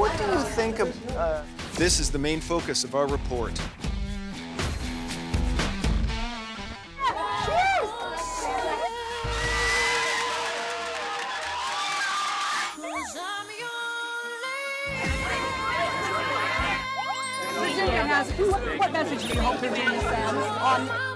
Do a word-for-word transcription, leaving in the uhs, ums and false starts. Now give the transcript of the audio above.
What do you think of... Uh... This is the main focus of our report. What message do you hope to send on